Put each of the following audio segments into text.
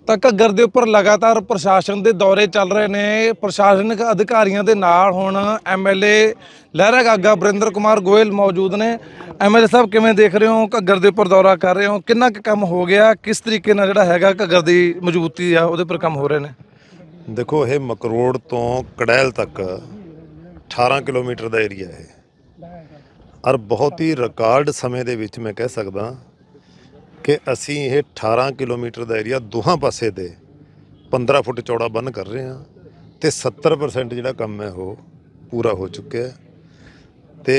ਤਾਂ ਘੱਗਰ ਦੇ ਉੱਪਰ ਲਗਾਤਾਰ ਪ੍ਰਸ਼ਾਸਨ ਦੇ ਦੌਰੇ ਚੱਲ ਰਹੇ ਨੇ। ਪ੍ਰਸ਼ਾਸਨਿਕ ਅਧਿਕਾਰੀਆਂ ਦੇ ਨਾਲ ਹੁਣ ਐਮਐਲਏ ਲਹਿਰਾਗਾਗਾ ਵਰਿੰਦਰ ਕੁਮਾਰ ਗੋਇਲ ਮੌਜੂਦ ਨੇ। ਐਮਐਲਏ ਸਾਹਿਬ, ਕਿਵੇਂ ਦੇਖ ਰਹੇ ਹੋ? ਘੱਗਰ ਦੇ ਉੱਪਰ ਦੌਰਾ ਕਰ ਰਹੇ ਹੋ, ਕਿੰਨਾ ਕੁ ਕੰਮ ਹੋ ਗਿਆ? ਕਿਸ ਤਰੀਕੇ ਨਾਲ ਜਿਹੜਾ ਹੈਗਾ ਘੱਗਰ ਦੀ ਮਜ਼ਬੂਤੀ ਆ ਉਹਦੇ ਉੱਪਰ ਕੰਮ ਹੋ ਰਹੇ ਨੇ? ਦੇਖੋ, ਇਹ ਮਕਰੋੜ ਤੋਂ ਕੜੈਲ ਤੱਕ 18 ਕਿਲੋਮੀਟਰ ਦਾ ਏਰੀਆ ਹੈ ਔਰ ਬਹੁਤ ਹੀ ਰਿਕਾਰਡ ਸਮੇਂ ਦੇ ਵਿੱਚ ਮੈਂ ਕਹਿ ਸਕਦਾ ਕਿ ਅਸੀਂ ਇਹ 18 ਕਿਲੋਮੀਟਰ ਦਾ ਏਰੀਆ ਦੋਹਾਂ ਪਾਸੇ ਤੇ 15 ਫੁੱਟ ਚੌੜਾ ਬੰਨ੍ਹ ਕਰ ਰਹੇ ਹਾਂ ਤੇ 70% ਜਿਹੜਾ ਕੰਮ ਹੈ ਉਹ ਪੂਰਾ ਹੋ ਚੁੱਕਿਆ ਹੈ। ਤੇ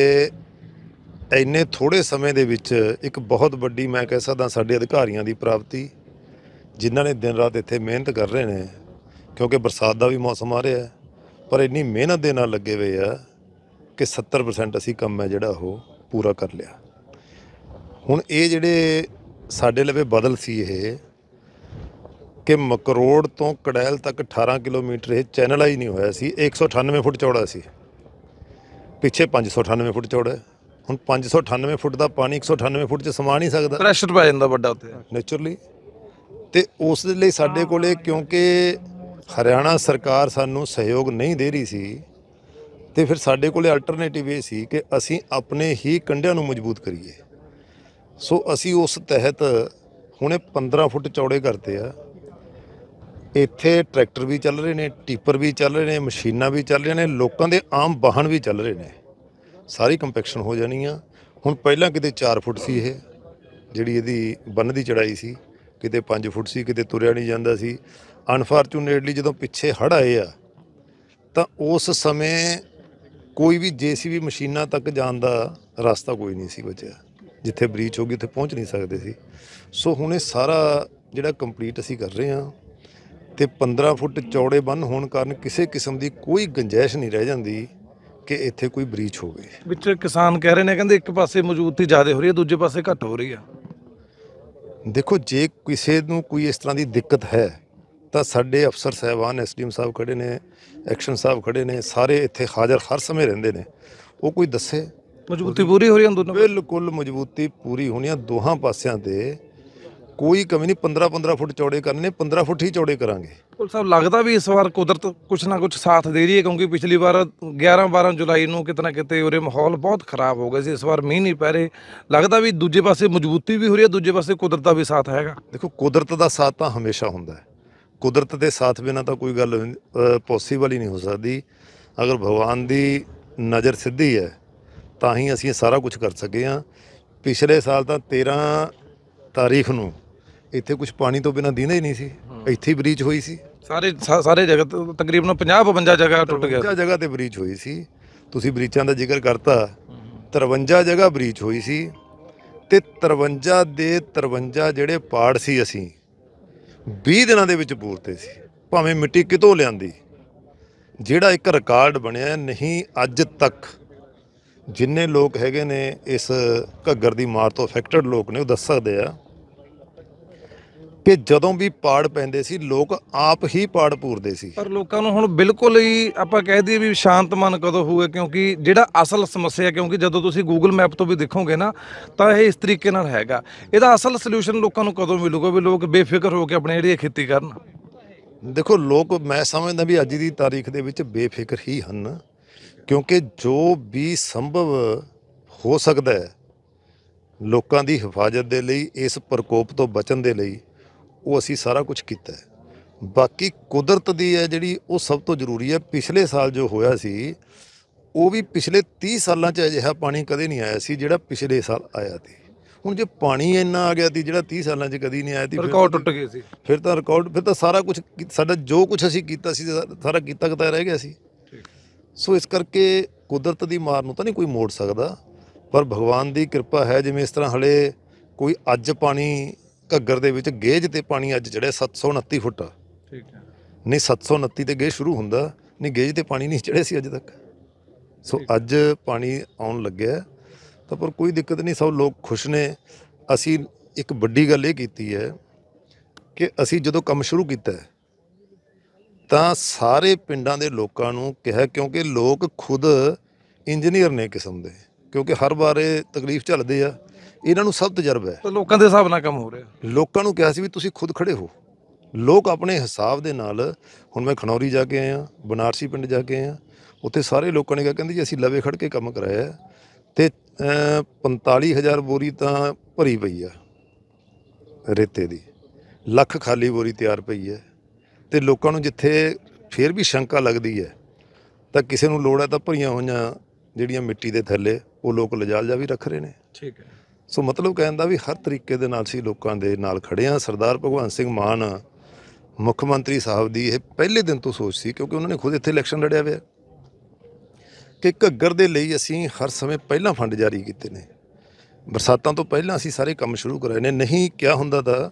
ਇੰਨੇ ਥੋੜ੍ਹੇ ਸਮੇਂ ਦੇ ਵਿੱਚ ਇੱਕ ਬਹੁਤ ਵੱਡੀ ਮੈਂ ਕਹਿ ਸਕਦਾ ਸਾਡੇ ਅਧਿਕਾਰੀਆਂ ਦੀ ਪ੍ਰਾਪਤੀ, ਜਿਨ੍ਹਾਂ ਨੇ ਦਿਨ ਰਾਤ ਇੱਥੇ ਮਿਹਨਤ ਕਰ ਰਹੇ ਨੇ, ਕਿਉਂਕਿ ਬਰਸਾਤ ਦਾ ਵੀ ਮੌਸਮ ਆ ਰਿਹਾ ਪਰ ਇੰਨੀ ਮਿਹਨਤ ਦੇ ਨਾਲ ਲੱਗੇ ਹੋਏ ਆ ਕਿ 70% ਅਸੀਂ ਕੰਮ ਹੈ ਜਿਹੜਾ ਉਹ ਪੂਰਾ ਕਰ ਲਿਆ। ਹੁਣ ਇਹ ਜਿਹੜੇ ਸਾਡੇ ਲਵੇ ਬਦਲ ਸੀ ਇਹ ਕਿ ਮਕਰੋੜ ਤੋਂ ਕੜੈਲ ਤੱਕ 18 ਕਿਲੋਮੀਟਰ ਇਹ ਚੈਨਲਾਈਜ਼ ਨਹੀਂ ਹੋਇਆ ਸੀ। 198 ਫੁੱਟ ਚੌੜਾ ਸੀ, ਪਿੱਛੇ 598 ਫੁੱਟ ਚੌੜਾ। ਹੁਣ 598 ਫੁੱਟ ਦਾ ਪਾਣੀ 198 ਫੁੱਟ 'ਚ ਸਮਾ ਨਹੀਂ ਸਕਦਾ, ਪ੍ਰੈਸ਼ਰ ਪੈ ਜਾਂਦਾ ਵੱਡਾ ਉੱਤੇ ਨੇਚਰਲੀ। ਤੇ ਉਸ ਦੇ ਲਈ ਸਾਡੇ ਕੋਲੇ, ਕਿਉਂਕਿ ਹਰਿਆਣਾ ਸਰਕਾਰ ਸਾਨੂੰ ਸਹਿਯੋਗ ਨਹੀਂ ਦੇ ਰਹੀ ਸੀ, ਤੇ ਫਿਰ ਸਾਡੇ ਕੋਲੇ ਅਲਟਰਨੇਟਿਵ ਇਹ ਸੀ ਕਿ ਅਸੀਂ ਆਪਣੇ ਹੀ ਕੰਢਿਆਂ ਨੂੰ ਮਜ਼ਬੂਤ ਕਰੀਏ। ਸੋ ਅਸੀਂ ਉਸ ਤਹਿਤ ਹੁਣੇ 15 ਫੁੱਟ ਚੌੜੇ ਕਰਤੇ ਆ। ਇੱਥੇ ਟਰੈਕਟਰ ਵੀ ਚੱਲ ਰਹੇ ਨੇ, ਟਿੱਪਰ ਵੀ ਚੱਲ ਰਹੇ ਨੇ, ਮਸ਼ੀਨਾਂ ਵੀ ਚੱਲ ਰਹੀਆਂ ਨੇ, ਲੋਕਾਂ ਦੇ ਆਮ ਵਾਹਨ ਵੀ ਚੱਲ ਰਹੇ ਨੇ। ਸਾਰੀ ਕੰਪੈਕਸ਼ਨ ਹੋ ਜਾਣੀ ਆ। ਹੁਣ ਪਹਿਲਾਂ ਕਿਤੇ 4 ਫੁੱਟ ਸੀ ਇਹ ਜਿਹੜੀ ਇਹਦੀ ਬੰਨ੍ਹ ਦੀ ਚੜਾਈ ਸੀ, ਕਿਤੇ 5 ਫੁੱਟ ਸੀ, ਕਿਤੇ ਤੁਰਿਆ ਨਹੀਂ ਜਾਂਦਾ ਸੀ। ਅਨਫਾਰਚੂਨੇਟਲੀ ਜਦੋਂ ਪਿੱਛੇ ਹੜ੍ਹ ਆਏ ਆ ਤਾਂ ਉਸ ਸਮੇਂ ਕੋਈ ਵੀ JCB ਮਸ਼ੀਨਾਂ ਤੱਕ ਜਾਣ ਦਾ ਰਸਤਾ ਕੋਈ ਨਹੀਂ ਸੀ ਬਚਿਆ। ਜਿੱਥੇ ਬਰੀਚ ਹੋ ਗਈ ਉੱਥੇ ਪਹੁੰਚ ਨਹੀਂ ਸਕਦੇ ਸੀ। ਸੋ ਹੁਣ ਇਹ ਸਾਰਾ ਜਿਹੜਾ ਕੰਪਲੀਟ ਅਸੀਂ ਕਰ ਰਹੇ ਹਾਂ ਤੇ 15 ਫੁੱਟ ਚੌੜੇ ਬੰਨ੍ਹ ਹੋਣ ਕਾਰਨ ਕਿਸੇ ਕਿਸਮ ਦੀ ਕੋਈ ਗੁੰਜਾਇਸ਼ ਨਹੀਂ ਰਹਿ ਜਾਂਦੀ ਕਿ ਇੱਥੇ ਕੋਈ ਬਰੀਚ ਹੋਵੇ। ਵਿੱਚ ਕਿਸਾਨ ਕਹਿ ਰਹੇ ਨੇ, ਕਹਿੰਦੇ ਇੱਕ ਪਾਸੇ ਮਜ਼ਬੂਤੀ ਜ਼ਿਆਦਾ ਹੋ ਰਹੀ ਹੈ, ਦੂਜੇ ਪਾਸੇ ਘੱਟ ਹੋ ਰਹੀ ਆ। ਦੇਖੋ, ਜੇ ਕਿਸੇ ਨੂੰ ਕੋਈ ਇਸ ਤਰ੍ਹਾਂ ਦੀ ਦਿੱਕਤ ਹੈ ਤਾਂ ਸਾਡੇ ਅਫਸਰ ਸਾਹਿਬਾਨ, SDM ਸਾਹਿਬ ਖੜੇ ਨੇ, ਐਕਸ਼ਨ ਸਾਹਿਬ ਖੜੇ ਨੇ, ਸਾਰੇ ਇੱਥੇ ਹਾਜ਼ਰ ਹਰ ਸਮੇਂ ਰਹਿੰਦੇ ਨੇ। ਉਹ ਕੋਈ ਦੱਸੇ। ਮਜ਼ਬੂਤੀ ਪੂਰੀ ਹੋ ਰਹੀ ਹੈ ਦੋਨੋਂ? ਬਿਲਕੁਲ ਮਜ਼ਬੂਤੀ ਪੂਰੀ ਹੋਣੀ ਆ ਦੋਹਾਂ ਪਾਸਿਆਂ ਤੇ, ਕੋਈ ਕਮੀ ਨਹੀਂ। 15-15 ਫੁੱਟ ਚੌੜੇ ਕਰਨੇ, 15 ਫੁੱਟ ਹੀ ਚੌੜੇ ਕਰਾਂਗੇ। ਪੁਲਿਸ ਸਾਹਿਬ, ਲੱਗਦਾ ਵੀ ਇਸ ਵਾਰ ਕੁਦਰਤ ਕੁਛ ਨਾ ਕੁਛ ਸਾਥ ਦੇ ਰਹੀ ਹੈ, ਕਿਉਂਕਿ ਪਿਛਲੀ ਵਾਰ 11-12 ਜੁਲਾਈ ਨੂੰ ਕਿਤੇ ਨਾ ਕਿਤੇ ਉਰੇ ਮਾਹੌਲ ਬਹੁਤ ਖਰਾਬ ਹੋ ਗਿਆ ਸੀ। ਇਸ ਵਾਰ ਮੀਂਹ ਨਹੀਂ ਪੈ ਰਹੇ, ਲੱਗਦਾ ਵੀ ਦੂਜੇ ਪਾਸੇ ਮਜ਼ਬੂਤੀ ਵੀ ਹੋ ਰਹੀ ਹੈ, ਦੂਜੇ ਪਾਸੇ ਕੁਦਰਤ ਦਾ ਵੀ ਸਾਥ ਹੈਗਾ। ਦੇਖੋ, ਕੁਦਰਤ ਦਾ ਸਾਥ ਤਾਂ ਹਮੇਸ਼ਾ ਹੁੰਦਾ ਹੈ। ਕੁਦਰਤ ਦੇ ਸਾਥ ਬਿਨਾਂ ਤਾਂ ਕੋਈ ਗੱਲ ਪੋਸੀਬਲ ਹੀ ਨਹੀਂ ਹੋ ਸਕਦੀ। ਅਗਰ ਭਗਵਾਨ ਦੀ ਨਜ਼ਰ ਸਿੱਧੀ ਹੈ ਤਾਂ ਹੀ ਅਸੀਂ ਇਹ ਸਾਰਾ ਕੁਝ ਕਰ ਸਕੇ ਹਾਂ। ਪਿਛਲੇ ਸਾਲ ਤਾਂ 13 ਤਾਰੀਖ ਨੂੰ ਇੱਥੇ ਕੁਝ ਪਾਣੀ ਤੋਂ ਬਿਨਾਂ ਦਿੰਦਾ ਹੀ ਨਹੀਂ ਸੀ, ਇੱਥੇ ਹੀ ਬਰੀਚ ਹੋਈ ਸੀ। ਸਾਰੇ ਜਗ੍ਹਾ ਤਕਰੀਬਨ 50-52 ਜਗ੍ਹਾ ਟੁੱਟ ਗਿਆ। 53 ਜਗ੍ਹਾ ਤੇ ਬਰੀਚ ਹੋਈ ਸੀ। ਤੁਸੀਂ ਬਰੀਚਾਂ ਦਾ ਜ਼ਿਕਰ ਕਰਤਾ, 53 ਜਗ੍ਹਾ ਬਰੀਚ ਹੋਈ ਸੀ ਤੇ 53 ਦੇ 53 ਜਿਹੜੇ ਪਾੜ ਸੀ ਅਸੀਂ 20 ਦਿਨਾਂ ਦੇ ਵਿੱਚ ਪੂਰਤੇ ਸੀ, ਭਾਵੇਂ ਮਿੱਟੀ ਕਿਤੋਂ ਲਿਆਂਦੀ। ਜਿਹੜਾ ਇੱਕ ਰਿਕਾਰਡ ਬਣਿਆ, ਨਹੀਂ ਅੱਜ ਤੱਕ ਜਿੰਨੇ ਲੋਕ ਹੈਗੇ ਨੇ ਇਸ ਘੱਗਰ ਦੀ ਮਾਰ ਤੋਂ ਅਫੈਕਟਡ ਲੋਕ ਨੇ, ਉਹ ਦੱਸ ਸਕਦੇ ਆ ਕਿ ਜਦੋਂ ਵੀ ਪਾੜ ਪੈਂਦੇ ਸੀ ਲੋਕ ਆਪ ਹੀ ਪਾੜ ਪੂਰਦੇ ਸੀ। ਪਰ ਲੋਕਾਂ ਨੂੰ ਹੁਣ ਬਿਲਕੁਲ ਹੀ ਆਪਾਂ ਕਹਿ ਦਈਏ ਵੀ ਸ਼ਾਂਤ ਮਨ ਕਦੋਂ ਹੋਊਗਾ, ਕਿਉਂਕਿ ਜਿਹੜਾ ਅਸਲ ਸਮੱਸਿਆ, ਕਿਉਂਕਿ ਜਦੋਂ ਤੁਸੀਂ ਗੂਗਲ ਮੈਪ ਤੋਂ ਵੀ ਦੇਖੋਗੇ ਨਾ ਤਾਂ ਇਹ ਇਸ ਤਰੀਕੇ ਨਾਲ ਹੈਗਾ। ਇਹਦਾ ਅਸਲ ਸੋਲੂਸ਼ਨ ਲੋਕਾਂ ਨੂੰ ਕਦੋਂ ਮਿਲੂਗਾ ਵੀ ਲੋਕ ਬੇਫਿਕਰ ਹੋ ਕੇ ਆਪਣੀ ਜਿਹੜੀ ਖੇਤੀ ਕਰਨ? ਦੇਖੋ, ਲੋਕ ਮੈਂ ਸਮਝਦਾ ਵੀ ਅੱਜ ਦੀ ਤਾਰੀਖ ਦੇ ਵਿੱਚ ਬੇਫਿਕਰ ਹੀ ਹਨ, ਕਿਉਂਕਿ ਜੋ ਵੀ ਸੰਭਵ ਹੋ ਸਕਦਾ ਹੈ ਲੋਕਾਂ ਦੀ ਹਿਫਾਜ਼ਤ ਦੇ ਲਈ, ਇਸ ਪ੍ਰਕੋਪ ਤੋਂ ਬਚਣ ਦੇ ਲਈ, ਉਹ ਅਸੀਂ ਸਾਰਾ ਕੁਝ ਕੀਤਾ ਹੈ। ਬਾਕੀ ਕੁਦਰਤ ਦੀ ਹੈ ਜਿਹੜੀ, ਉਹ ਸਭ ਤੋਂ ਜ਼ਰੂਰੀ ਹੈ। ਪਿਛਲੇ ਸਾਲ ਜੋ ਹੋਇਆ ਸੀ, ਉਹ ਵੀ ਪਿਛਲੇ 30 ਸਾਲਾਂ 'ਚ ਅਜਿਹਾ ਪਾਣੀ ਕਦੇ ਨਹੀਂ ਆਇਆ ਸੀ ਜਿਹੜਾ ਪਿਛਲੇ ਸਾਲ ਆਇਆ ਸੀ। ਹੁਣ ਜੇ ਪਾਣੀ ਇੰਨਾ ਆ ਗਿਆ ਸੀ ਜਿਹੜਾ 30 ਸਾਲਾਂ 'ਚ ਕਦੀ ਨਹੀਂ ਆਇਆ ਸੀ, ਰਿਕਾਰਡ ਟੁੱਟ ਗਏ ਸੀ। ਫਿਰ ਤਾਂ ਸਾਰਾ ਕੁਝ ਸਾਡਾ ਜੋ ਕੁਝ ਅਸੀਂ ਕੀਤਾ ਸੀ ਸਾਰਾ ਕੀਤਾ ਰਹਿ ਗਿਆ ਸੀ। ਸੋ ਇਸ ਕਰਕੇ ਕੁਦਰਤ ਦੀ ਮਾਰ ਨੂੰ ਤਾਂ ਨਹੀਂ ਕੋਈ ਮੋੜ ਸਕਦਾ, ਪਰ ਭਗਵਾਨ ਦੀ ਕਿਰਪਾ ਹੈ। ਜਿਵੇਂ ਇਸ ਤਰ੍ਹਾਂ ਹਲੇ ਕੋਈ ਅੱਜ ਪਾਣੀ ਘੱਗਰ ਦੇ ਵਿੱਚ ਗੇਜ ਤੇ ਪਾਣੀ ਅੱਜ ਚੜਿਆ 729 ਫੁੱਟ। ਠੀਕ ਹੈ। ਨਹੀਂ, 729 ਤੇ ਗੇਜ ਸ਼ੁਰੂ ਹੁੰਦਾ, ਨਹੀਂ ਗੇਜ ਤੇ ਪਾਣੀ ਨਹੀਂ ਚੜਿਆ ਸੀ ਅੱਜ ਤੱਕ। ਸੋ ਅੱਜ ਪਾਣੀ ਆਉਣ ਲੱਗਿਆ ਤਾਂ ਪਰ ਕੋਈ ਦਿੱਕਤ ਨਹੀਂ, ਸਭ ਲੋਕ ਖੁਸ਼ ਨੇ। ਅਸੀਂ ਇੱਕ ਵੱਡੀ ਗੱਲ ਇਹ ਕੀਤੀ ਹੈ ਕਿ ਅਸੀਂ ਜਦੋਂ ਕੰਮ ਸ਼ੁਰੂ ਕੀਤਾ ਤਾਂ ਸਾਰੇ ਪਿੰਡਾਂ ਦੇ ਲੋਕਾਂ ਨੂੰ ਕਿਹਾ, ਕਿਉਂਕਿ ਲੋਕ ਖੁਦ ਇੰਜੀਨੀਅਰ ਨੇ ਕਿਸਮ ਦੇ, ਕਿਉਂਕਿ ਹਰ ਵਾਰ ਇਹ ਤਕਲੀਫ ਝੱਲਦੇ ਆ, ਇਹਨਾਂ ਨੂੰ ਸਭ ਤਜਰਬਾ ਹੈ। ਤਾਂ ਲੋਕਾਂ ਦੇ ਹਿਸਾਬ ਨਾਲ ਕੰਮ ਹੋ ਰਿਹਾ। ਲੋਕਾਂ ਨੂੰ ਕਿਹਾ ਸੀ ਵੀ ਤੁਸੀਂ ਖੁਦ ਖੜੇ ਹੋ, ਲੋਕ ਆਪਣੇ ਹਿਸਾਬ ਦੇ ਨਾਲ, ਹੁਣ ਮੈਂ ਖਨੌਰੀ ਜਾ ਕੇ ਆਇਆ, ਬਨਾਰਸੀ ਪਿੰਡ ਜਾ ਕੇ ਆਇਆ, ਉੱਥੇ ਸਾਰੇ ਲੋਕਾਂ ਨੇ ਕਿਹਾ, ਕਹਿੰਦੇ ਜੀ ਅਸੀਂ ਲਵੇ ਖੜ ਕੇ ਕੰਮ ਕਰਾਇਆ ਤੇ 45,000 ਬੋਰੀ ਤਾਂ ਭਰੀ ਪਈ ਆ ਰੇਤੇ ਦੀ, ਲੱਖ ਖਾਲੀ ਬੋਰੀ ਤਿਆਰ ਪਈ ਹੈ। ਤੇ ਲੋਕਾਂ ਨੂੰ ਜਿੱਥੇ ਫਿਰ ਵੀ ਸ਼ੰਕਾ ਲੱਗਦੀ ਹੈ ਤਾਂ ਕਿਸੇ ਨੂੰ ਲੋੜ ਹੈ ਤਾਂ ਭਰੀਆਂ ਹੋਈਆਂ ਜਿਹੜੀਆਂ ਮਿੱਟੀ ਦੇ ਥੱਲੇ ਉਹ ਲੋਕ ਲਿਜਾ ਵੀ ਰੱਖ ਰਹੇ ਨੇ। ਠੀਕ ਹੈ। ਸੋ ਮਤਲਬ ਕਹਿਣ ਦਾ ਵੀ ਹਰ ਤਰੀਕੇ ਦੇ ਨਾਲ ਅਸੀਂ ਲੋਕਾਂ ਦੇ ਨਾਲ ਖੜੇ ਹਾਂ। ਸਰਦਾਰ ਭਗਵੰਤ ਸਿੰਘ ਮਾਨ ਮੁੱਖ ਮੰਤਰੀ ਸਾਹਿਬ ਦੀ ਇਹ ਪਹਿਲੇ ਦਿਨ ਤੋਂ ਸੋਚ ਸੀ, ਕਿਉਂਕਿ ਉਹਨਾਂ ਨੇ ਖੁਦ ਇੱਥੇ ਇਲੈਕਸ਼ਨ ਲੜਿਆ ਹੋਇਆ, ਕਿ ਘੱਗਰ ਦੇ ਲਈ ਅਸੀਂ ਹਰ ਸਮੇਂ ਪਹਿਲਾਂ ਫੰਡ ਜਾਰੀ ਕੀਤੇ ਨੇ। ਬਰਸਾਤਾਂ ਤੋਂ ਪਹਿਲਾਂ ਅਸੀਂ ਸਾਰੇ ਕੰਮ ਸ਼ੁਰੂ ਕਰਾਏ ਨੇ। ਨਹੀਂ ਕਿਹਾ ਹੁੰਦਾ ਤਾਂ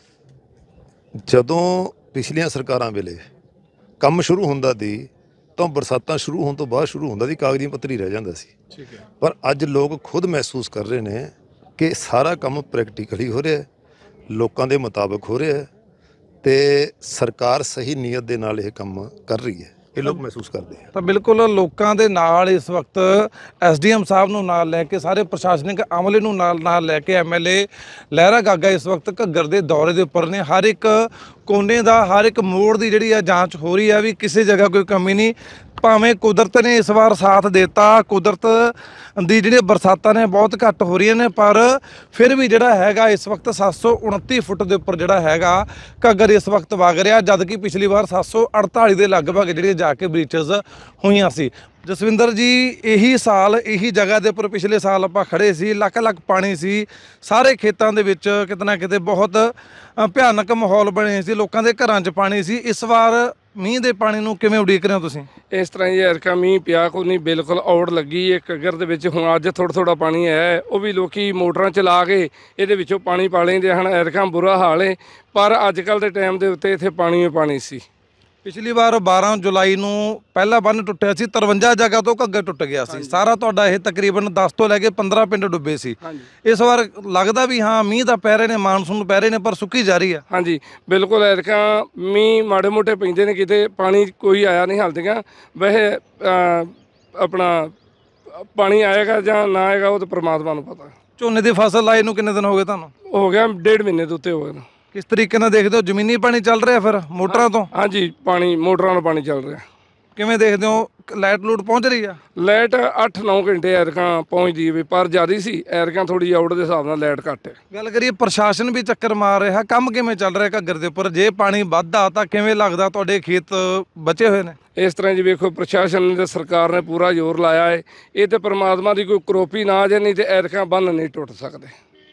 ਜਦੋਂ ਪਿਛਲੀਆਂ ਸਰਕਾਰਾਂ ਵੇਲੇ ਕੰਮ ਸ਼ੁਰੂ ਹੁੰਦਾ ਸੀ ਤਾਂ ਬਰਸਾਤਾਂ ਸ਼ੁਰੂ ਹੋਣ ਤੋਂ ਬਾਅਦ ਸ਼ੁਰੂ ਹੁੰਦਾ ਸੀ, ਕਾਗਜ਼ੀ ਪੱਤਰੀ ਰਹਿ ਜਾਂਦਾ ਸੀ। ਠੀਕ ਹੈ। ਪਰ ਅੱਜ ਲੋਕ ਖੁਦ ਮਹਿਸੂਸ ਕਰ ਰਹੇ ਨੇ ਕਿ ਸਾਰਾ ਕੰਮ ਪ੍ਰੈਕਟੀਕਲੀ ਹੋ ਰਿਹਾ, ਲੋਕਾਂ ਦੇ ਮੁਤਾਬਕ ਹੋ ਰਿਹਾ ਤੇ ਸਰਕਾਰ ਸਹੀ ਨੀਅਤ ਦੇ ਨਾਲ ਇਹ ਕੰਮ ਕਰ ਰਹੀ ਹੈ, ਇਹ ਲੋਕ ਮਹਿਸੂਸ ਕਰਦੇ ਆ। ਤਾਂ ਬਿਲਕੁਲ ਲੋਕਾਂ ਦੇ ਨਾਲ ਇਸ ਵਕਤ ਐਸਡੀਐਮ ਸਾਹਿਬ ਨੂੰ ਨਾਲ ਲੈ ਕੇ, ਸਾਰੇ ਪ੍ਰਸ਼ਾਸਨਿਕ ਅਮਲੇ ਨੂੰ ਨਾਲ ਲੈ ਕੇ ਐਮਐਲਏ ਲਹਿਰਾ ਗਾਗਾ ਇਸ ਵਕਤ ਘੱਗਰ ਦੇ ਦੌਰੇ ਦੇ ਉੱਪਰ ਨੇ। ਹਰ ਇੱਕ ਕੋਨੇ ਦਾ, ਹਰ ਇੱਕ ਮੋੜ ਦੀ ਜਿਹੜੀ ਆ ਜਾਂਚ ਹੋ ਰਹੀ ਆ ਵੀ ਕਿਸੇ ਜਗ੍ਹਾ ਕੋਈ ਕਮੀ ਨਹੀਂ। ਭਾਵੇਂ ਕੁਦਰਤ ਨੇ ਇਸ ਵਾਰ ਸਾਥ ਦਿੱਤਾ, ਕੁਦਰਤ ਦੀ ਜਿਹੜੀਆਂ ਬਰਸਾਤਾਂ ਨੇ ਬਹੁਤ ਘੱਟ ਹੋ ਰਹੀਆਂ ਨੇ, ਪਰ ਫਿਰ ਵੀ ਜਿਹੜਾ ਹੈਗਾ ਇਸ ਵਕਤ 729 ਫੁੱਟ ਦੇ ਉੱਪਰ ਜਿਹੜਾ ਹੈਗਾ ਘੱਗਰ ਇਸ ਵਕਤ ਵਗ ਰਿਹਾ, ਜਦ ਕਿ ਪਿਛਲੀ ਵਾਰ 748 ਦੇ ਲਗਭਗ ਜਿਹੜੀਆਂ ਜਾ ਕੇ ਬ੍ਰੀਚਸ ਹੋਈਆਂ ਸੀ। ਜਸਵਿੰਦਰ ਜੀ, ਇਹੀ ਸਾਲ ਇਹੀ ਜਗ੍ਹਾ ਦੇ ਉੱਪਰ ਪਿਛਲੇ ਸਾਲ ਆਪਾਂ ਖੜੇ ਸੀ, ਲੱਖ ਪਾਣੀ ਸੀ, ਸਾਰੇ ਖੇਤਾਂ ਦੇ ਵਿੱਚ ਕਿਤੇ ਨਾ ਕਿਤੇ ਬਹੁਤ ਭਿਆਨਕ ਮਾਹੌਲ ਬਣੇ ਸੀ, ਲੋਕਾਂ ਦੇ ਘਰਾਂ 'ਚ ਪਾਣੀ ਸੀ। ਇਸ ਵਾਰ ਮੀਂਹ ਦੇ ਪਾਣੀ ਨੂੰ ਕਿਵੇਂ ਉਡੀਕ ਰਹੇ ਹੋ ਤੁਸੀਂ? ਇਸ ਤਰ੍ਹਾਂ ਹੀ ਐਰਕਾ ਮੀਂਹ ਪਿਆ ਕੋਈ ਨਹੀਂ, ਬਿਲਕੁਲ ਔੜ ਲੱਗੀ ਹੈ ਘੱਗਰ ਦੇ ਵਿੱਚ। ਹੁਣ ਅੱਜ ਥੋੜਾ ਪਾਣੀ ਹੈ, ਉਹ ਵੀ ਲੋਕੀ ਮੋਟਰਾਂ ਚਲਾ ਕੇ ਇਹਦੇ ਵਿੱਚੋਂ ਪਾਣੀ ਪਾ ਲੈਂਦੇ ਹਨ। ਐਰਕਾ ਬੁਰਾ ਹਾਲ ਹੈ, ਪਰ ਅੱਜ ਕੱਲ੍ਹ ਦੇ ਟਾਈਮ ਦੇ ਉੱਤੇ ਇੱਥੇ ਪਾਣੀ ਹੀ ਪਾਣੀ ਸੀ। ਪਿਛਲੀ ਵਾਰ 12 ਜੁਲਾਈ ਨੂੰ ਪਹਿਲਾ ਬੰਨ ਟੁੱਟਿਆ ਸੀ, 53 ਜਗ੍ਹਾ ਤੋਂ ਘੱਗਰ ਟੁੱਟ ਗਿਆ ਸੀ ਸਾਰਾ। ਤੁਹਾਡਾ ਇਹ ਤਕਰੀਬਨ 10 ਤੋਂ ਲੈ ਕੇ 15 ਪਿੰਡ ਡੁੱਬੇ ਸੀ। ਇਸ ਵਾਰ ਲੱਗਦਾ ਵੀ ਹਾਂ ਮੀਂਹ ਤਾਂ ਪੈ ਰਹੇ ਨੇ, ਮਾਨਸੂਨ ਪੈ ਰਹੇ ਨੇ, ਪਰ ਸੁੱਕੀ ਜਾ ਰਹੀ ਆ। ਹਾਂਜੀ ਬਿਲਕੁਲ, ਐਰਕਾ ਮੀਂਹ ਮਾੜੇ ਮੋਟੇ ਪੈਂਦੇ ਨੇ, ਕਿਤੇ ਪਾਣੀ ਕੋਈ ਆਇਆ ਨਹੀਂ ਹਾਲ ਤੱਕ। ਵੈਸੇ ਆਪਣਾ ਪਾਣੀ ਆਏਗਾ ਜਾਂ ਨਾ ਆਏਗਾ ਉਹ ਤਾਂ ਪ੍ਰਮਾਤਮਾ ਨੂੰ ਪਤਾ। ਝੋਨੇ ਦੀ ਫਸਲ ਲਾਏ ਨੂੰ ਕਿੰਨੇ ਦਿਨ ਹੋ ਗਏ ਤੁਹਾਨੂੰ? ਹੋ ਗਿਆ 1.5 ਮਹੀਨੇ ਦੇ ਉੱਤੇ ਹੋ ਗਏ। ਕਿਸ ਤਰੀਕੇ ਨਾਲ ਦੇਖਦੇ ਹੋ? ਜ਼ਮੀਨੀ ਪਾਣੀ ਚੱਲ ਰਿਹਾ ਫਿਰ ਮੋਟਰਾਂ ਤੋਂ? ਹਾਂਜੀ, ਪਾਣੀ ਮੋਟਰਾਂ ਨਾਲ ਪਾਣੀ ਚੱਲ ਰਿਹਾ। ਕਿਵੇਂ ਦੇਖਦੇ ਹੋ? ਲਾਈਟ ਲੂਟ ਪਹੁੰਚ ਰਹੀ ਆ? ਲਾਈਟ 8-9 ਘੰਟੇ ਐਰਕਾਂ ਪਹੁੰਚਦੀ ਵੀ, ਪਰ ਜ਼ਿਆਦਾ ਸੀ ਐਰਕਾਂ ਥੋੜੀ ਆਊਟ ਦੇ ਹਿਸਾਬ ਨਾਲ ਲਾਈਟ ਘੱਟ ਹੈ। ਗੱਲ ਕਰੀਏ ਪ੍ਰਸ਼ਾਸਨ ਵੀ ਚੱਕਰ ਮਾਰ ਰਿਹਾ, ਕੰਮ ਕਿਵੇਂ ਚੱਲ ਰਿਹਾ ਘੱਗਰ ਦੇ ਉੱਪਰ? ਜੇ ਪਾਣੀ ਵੱਧਦਾ ਤਾਂ ਕਿਵੇਂ ਲੱਗਦਾ ਤੁਹਾਡੇ ਖੇਤ ਬਚੇ ਹੋਏ ਨੇ? ਇਸ ਤਰ੍ਹਾਂ ਜੀ ਵੇਖੋ, ਪ੍ਰਸ਼ਾਸਨ ਨੇ ਤੇ ਸਰਕਾਰ ਨੇ ਪੂਰਾ ਜ਼ੋਰ ਲਾਇਆ ਹੈ। ਇਹ ਤੇ ਪਰਮਾਤਮਾ ਦੀ ਕੋਈ ਕਰੋਪੀ ਨਾ ਆ ਜਾਏ, ਨਹੀਂ ਤੇ ਐਰਕਾਂ ਬੰਨ ਨਹੀਂ ਟੁੱਟ ਸਕਦੇ।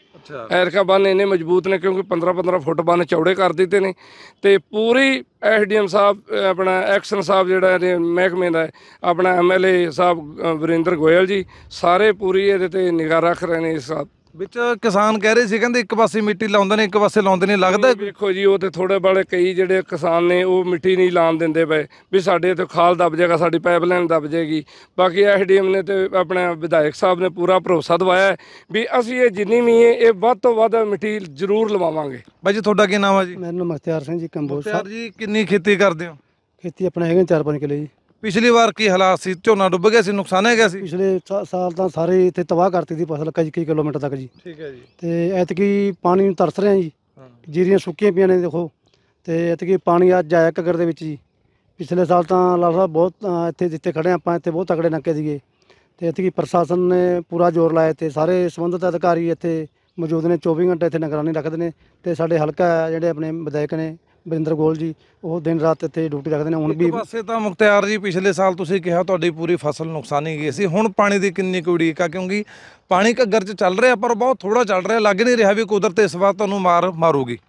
ਐਰਕਾ ਬੰਨ ਇੰਨੇ ਮਜ਼ਬੂਤ ਨੇ ਕਿਉਂਕਿ 15-15 ਫੁੱਟ ਬੰਨ ਚੌੜੇ ਕਰ ਦਿੱਤੇ ਨੇ। ਤੇ ਪੂਰੀ ਐਸਡੀਐਮ ਸਾਹਿਬ, ਆਪਣਾ ਐਕਸ਼ਨ ਸਾਹਿਬ ਜਿਹੜਾ ਇਹਦੇ ਮਹਿਕਮੇ ਦਾ, ਆਪਣਾ ਐਮਐਲਏ ਸਾਹਿਬ ਵਰਿੰਦਰ ਗੋਇਲ ਜੀ, ਸਾਰੇ ਪੂਰੀ ਇਹਦੇ ਤੇ ਨਿਗਾਹ ਰੱਖ ਰਹੇ ਨੇ। ਇਸ ਸਾਹਿਬ ਵਿੱਚ ਕਿਸਾਨ ਕਹਿ ਰਹੇ ਸੀ, ਕਹਿੰਦੇ ਇੱਕ ਪਾਸੇ ਮਿੱਟੀ ਲਾਉਂਦੇ ਨੇ, ਇੱਕ ਪਾਸੇ ਲਾਉਂਦੇ ਨਹੀਂ, ਲੱਗਦਾ? ਵੇਖੋ ਜੀ, ਉਹ ਤੇ ਥੋੜੇ ਬਾਲੇ ਕਈ ਜਿਹੜੇ ਕਿਸਾਨ ਨੇ ਉਹ ਮਿੱਟੀ ਨਹੀਂ ਲਾਉਣ ਦਿੰਦੇ ਪਏ ਵੀ ਸਾਡੇ ਇੱਥੇ ਖਾਲ ਦੱਬ ਜਾਏਗਾ, ਸਾਡੀ ਪਾਈਪਲਾਈਨ ਦੱਬ ਜਾਏਗੀ। ਬਾਕੀ ਐਸਡੀਐਮ ਨੇ ਤੇ ਆਪਣਾ ਵਿਧਾਇਕ ਸਾਹਿਬ ਨੇ ਪੂਰਾ ਭਰੋਸਾ ਦਵਾਇਆ ਵੀ ਅਸੀਂ ਇਹ ਜਿੰਨੀ ਵੀ ਇਹ ਵੱਧ ਤੋਂ ਵੱਧ ਮਿੱਟੀ ਜ਼ਰੂਰ ਲਵਾਵਾਂਗੇ। ਬਾਈ ਜੀ, ਤੁਹਾਡਾ ਕੀ ਨਾਮ ਹੈ ਜੀ? ਮੇਰਾ ਨਾਮ ਮੁਖਤਿਆਰ ਸਿੰਘ ਜੀ, ਕੰਬੋਜ ਸਾਹਿਬ। ਜੀ, ਕਿੰਨੀ ਖੇਤੀ ਕਰਦੇ ਹੋ? ਖੇਤੀ ਆਪਣਾ ਹੈਗੇ 4-5 ਕਿੱਲੇ ਜੀ। ਪਿਛਲੀ ਵਾਰ ਕੀ ਹਾਲਾਤ ਸੀ? ਝੋਨਾ ਡੁੱਬ ਗਿਆ ਸੀ, ਨੁਕਸਾਨ ਹੈ ਗਿਆ ਸੀ? ਪਿਛਲੇ ਸਾਲ ਤਾਂ ਸਾਰੇ ਇੱਥੇ ਤਬਾਹ ਕਰਤੀ ਸੀ ਫਸਲ, ਕਈ ਕਿਲੋਮੀਟਰ ਤੱਕ ਜੀ। ਠੀਕ ਹੈ ਜੀ। ਤੇ ਐਤਕੀ ਪਾਣੀ ਨੂੰ ਤਰਸ ਰਹੇ ਜੀ, ਜੀਰੀਆਂ ਸੁੱਕੀਆਂ ਪਈਆਂ ਨੇ ਦੇਖੋ। ਤੇ ਐਤਕੀ ਪਾਣੀ ਅੱਜ ਆਇਆ ਘੱਗਰ ਦੇ ਵਿੱਚ ਜੀ। ਪਿਛਲੇ ਸਾਲ ਤਾਂ ਲਾਲ ਸਾਹਿਬ ਬਹੁਤ ਇੱਥੇ ਜਿੱਥੇ ਖੜੇ ਆਪਾਂ ਇੱਥੇ ਬਹੁਤ ਤਕੜੇ ਨੱਕੇ ਸੀਗੇ। ਤੇ ਐਤਕੀ ਪ੍ਰਸ਼ਾਸਨ ਨੇ ਪੂਰਾ ਜ਼ੋਰ ਲਾਇਆ ਤੇ ਸਾਰੇ ਸੰਬੰਧਿਤ ਅਧਿਕਾਰੀ ਇੱਥੇ ਮੌਜੂਦ ਨੇ, 24 ਘੰਟੇ ਇੱਥੇ ਨਿਗਰਾਨੀ ਰੱਖਦੇ ਨੇ। ਤੇ ਸਾਡੇ ਹਲਕਾ ਜਿਹੜੇ ਆਪਣੇ ਵਿਧਾਇਕ ਨੇ ਵਰਿੰਦਰ ਗੋਲ ਜੀ, ਉਹ ਦਿਨ ਰਾਤ ਇੱਥੇ ਡਿਊਟੀ ਰੱਖਦੇ ਨੇ। ਹੁਣ ਵੀ ਇੱਕ ਪਾਸੇ ਤਾਂ ਮੁਖਤਿਆਰ ਜੀ, ਪਿਛਲੇ ਸਾਲ ਤੁਸੀਂ ਕਿਹਾ ਤੁਹਾਡੀ ਪੂਰੀ ਫਸਲ ਨੁਕਸਾਨੀ ਗਈ ਸੀ, ਹੁਣ ਪਾਣੀ ਦੀ ਕਿੰਨੀ ਕੁ ਉਡੀਕ ਆ? ਕਿਉਂਕਿ ਪਾਣੀ ਘੱਗਰ 'ਚ ਚੱਲ ਰਿਹਾ ਪਰ ਬਹੁਤ ਥੋੜਾ ਚੱਲ ਰਿਹਾ, ਲੱਗ ਨਹੀਂ ਰਿਹਾ ਵੀ ਕੁਦਰਤ ਇਸ ਵਾਰ ਤੁਹਾਨੂੰ ਮਾਰੂਗੀ।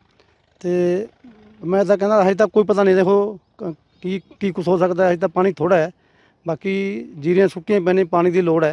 ਤੇ ਮੈਂ ਤਾਂ ਕਹਿੰਦਾ ਹਜੇ ਤੱਕ ਕੋਈ ਪਤਾ ਨਹੀਂ, ਦੇਖੋ ਕੀ ਕੁਛ ਹੋ ਸਕਦਾ। ਹਜੇ ਤਾਂ ਪਾਣੀ ਥੋੜ੍ਹਾ ਹੈ, ਬਾਕੀ ਜੀਰੀਆਂ ਸੁੱਕੀਆਂ ਪਈਆਂ ਨੇ, ਪਾਣੀ ਦੀ ਲੋੜ ਹੈ।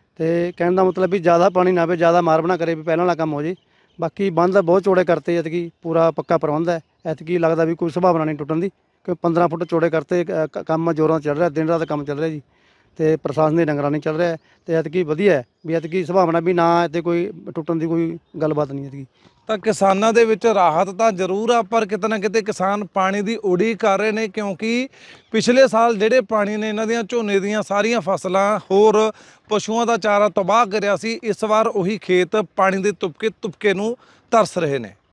ਤੇ ਕਹਿਣ ਦਾ ਮਤਲਬ ਵੀ ਜ਼ਿਆਦਾ ਪਾਣੀ ਨਾ ਆਵੇ, ਜ਼ਿਆਦਾ ਮਾਰ ਬਣਾ ਕਰੇ ਵੀ ਪਹਿਲਾਂ ਵਾਲਾ ਕੰਮ ਹੋ ਜੇ। ਬਾਕੀ ਬੰਦ ਬਹੁਤ ਚੌੜੇ ਕਰਤੇ, ਐਤਕੀ ਪੂਰਾ ਪੱਕਾ ਪ੍ਰਬੰਧ ਹੈ। ਐਤਕੀ ਲੱਗਦਾ ਵੀ ਕੋਈ ਸੰਭਾਵਨਾ ਨਹੀਂ ਟੁੱਟਣ ਦੀ, ਕਿਉਂਕਿ 15 ਫੁੱਟ ਚੌੜੇ ਕਰਤੇ। ਕੰਮ ਜ਼ੋਰਾਂ ਚੱਲ ਰਿਹਾ, ਦਿਨ ਰਾਤ ਕੰਮ ਚੱਲ ਰਿਹਾ ਜੀ। ਤੇ ਪ੍ਰਸ਼ਾਸਨ ਦੀ ਨਿਗਰਾਨੀ ਚੱਲ ਰਿਹਾ। ਤੇ ਐਤਕੀ ਵਧੀਆ ਹੈ ਵੀ ਐਤਕੀ ਸੰਭਾਵਨਾ ਵੀ ਨਾ ਇੱਥੇ ਕੋਈ ਟੁੱਟਣ ਦੀ ਕੋਈ ਗੱਲਬਾਤ ਨਹੀਂ ਐਤਕੀ। ਤਾਂ ਕਿਸਾਨਾਂ ਦੇ ਵਿੱਚ ਰਾਹਤ ਤਾਂ ਜ਼ਰੂਰ ਆ, ਪਰ ਕਿਤੇ ਨਾ ਕਿਤੇ ਕਿਸਾਨ ਪਾਣੀ ਦੀ ਉਡੀਕ ਕਰ ਰਹੇ ਨੇ, ਕਿਉਂਕਿ ਪਿਛਲੇ ਸਾਲ ਜਿਹੜੇ ਪਾਣੀ ਨੇ ਇਹਨਾਂ ਦੀਆਂ ਝੋਨੇ ਦੀਆਂ ਸਾਰੀਆਂ ਫਸਲਾਂ, ਹੋਰ ਪਸ਼ੂਆਂ ਦਾ ਚਾਰਾ ਤਬਾਹ ਕਰਿਆ ਸੀ। ਇਸ ਵਾਰ ਉਹੀ ਖੇਤ ਪਾਣੀ ਦੇ ਤੁਪਕੇ ਨੂੰ ਤਰਸ ਰਹੇ ਨੇ।